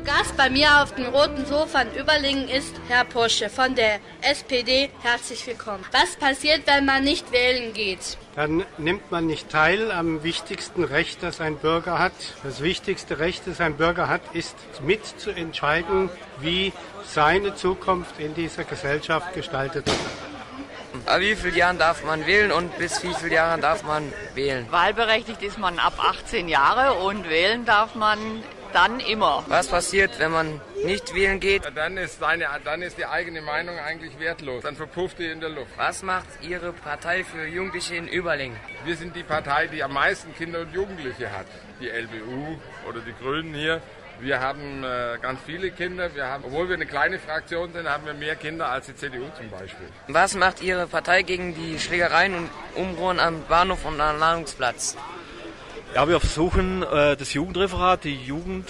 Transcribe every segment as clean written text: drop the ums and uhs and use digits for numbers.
Zu Gast bei mir auf dem roten Sofa in Überlingen ist Herr Porsche von der SPD. Herzlich willkommen. Was passiert, wenn man nicht wählen geht? Dann nimmt man nicht teil am wichtigsten Recht, das ein Bürger hat. Das wichtigste Recht, das ein Bürger hat, ist mitzuentscheiden, wie seine Zukunft in dieser Gesellschaft gestaltet wird. Ab wie vielen Jahren darf man wählen und bis wie vielen Jahren darf man wählen? Wahlberechtigt ist man ab 18 Jahre und wählen darf man dann immer. Was passiert, wenn man nicht wählen geht? Dann ist die eigene Meinung eigentlich wertlos. Dann verpufft die in der Luft. Was macht Ihre Partei für Jugendliche in Überlingen? Wir sind die Partei, die am meisten Kinder und Jugendliche hat. Die LBU oder die Grünen hier. Wir haben ganz viele Kinder. Obwohl wir eine kleine Fraktion sind, haben wir mehr Kinder als die CDU zum Beispiel. Was macht Ihre Partei gegen die Schlägereien und Unruhen am Bahnhof und am Landungsplatz? Ja, wir versuchen das Jugendreferat, die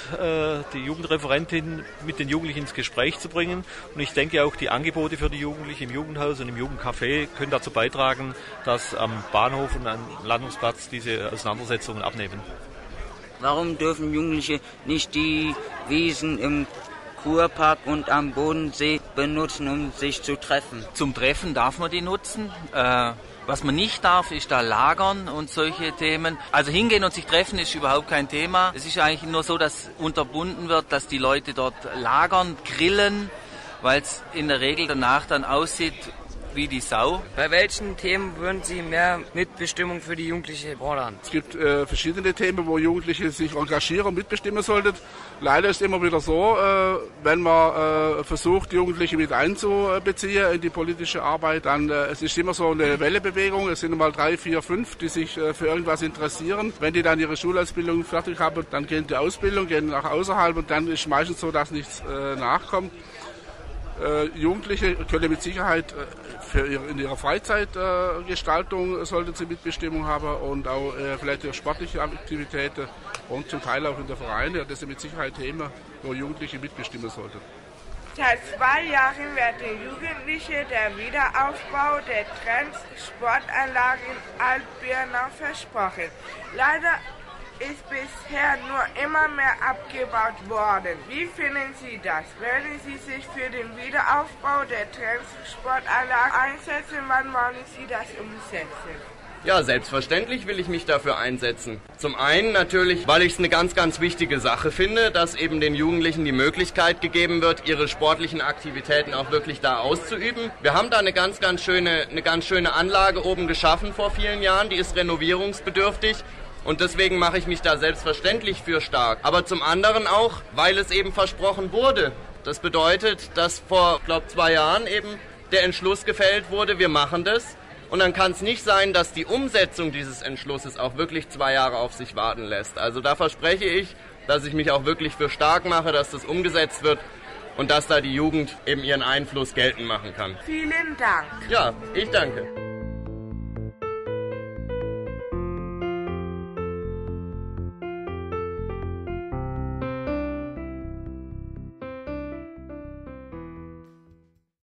Jugendreferentin mit den Jugendlichen ins Gespräch zu bringen. Und ich denke auch, die Angebote für die Jugendlichen im Jugendhaus und im Jugendcafé können dazu beitragen, dass am Bahnhof und am Landungsplatz diese Auseinandersetzungen abnehmen. Warum dürfen Jugendliche nicht die Wiesen im Kurpark und am Bodensee benutzen, um sich zu treffen? Zum Treffen darf man die nutzen. Was man nicht darf, ist da lagern und solche Themen. Also hingehen und sich treffen ist überhaupt kein Thema. Es ist eigentlich nur so, dass unterbunden wird, dass die Leute dort lagern, grillen, weil es in der Regel danach dann aussieht wie die Sau. Bei welchen Themen würden Sie mehr Mitbestimmung für die Jugendlichen fordern? Es gibt verschiedene Themen, wo Jugendliche sich engagieren und mitbestimmen sollten. Leider ist immer wieder so, wenn man versucht, Jugendliche mit einzubeziehen in die politische Arbeit, dann es ist immer so eine Wellebewegung. Es sind mal 3, 4, 5, die sich für irgendwas interessieren. Wenn die dann ihre Schulausbildung fertig haben, dann gehen die Ausbildung, gehen nach außerhalb und dann ist meistens so, dass nichts nachkommt. Jugendliche können mit Sicherheit in ihrer Freizeitgestaltung sollten sie Mitbestimmung haben und auch vielleicht ihre sportliche Aktivitäten und zum Teil auch in der Vereine. Das sind mit Sicherheit Themen, wo Jugendliche mitbestimmen sollten. Seit 2 Jahren wird den Jugendlichen der Wiederaufbau der Trends-Sportanlage in Altbirnau versprochen. Leider ist bisher nur immer mehr abgebaut worden. Wie finden Sie das? Werden Sie sich für den Wiederaufbau der Trends-Sportanlage einsetzen? Wann wollen Sie das umsetzen? Ja, selbstverständlich will ich mich dafür einsetzen. Zum einen natürlich, weil ich es eine ganz, ganz wichtige Sache finde, dass eben den Jugendlichen die Möglichkeit gegeben wird, ihre sportlichen Aktivitäten auch wirklich da auszuüben. Wir haben da eine ganz schöne Anlage oben geschaffen vor vielen Jahren, die ist renovierungsbedürftig. Und deswegen mache ich mich da selbstverständlich für stark. Aber zum anderen auch, weil es eben versprochen wurde. Das bedeutet, dass vor, 2 Jahren eben der Entschluss gefällt wurde, wir machen das. Und dann kann es nicht sein, dass die Umsetzung dieses Entschlusses auch wirklich 2 Jahre auf sich warten lässt. Also da verspreche ich, dass ich mich auch wirklich für stark mache, dass das umgesetzt wird und dass da die Jugend eben ihren Einfluss geltend machen kann. Vielen Dank. Ja, ich danke.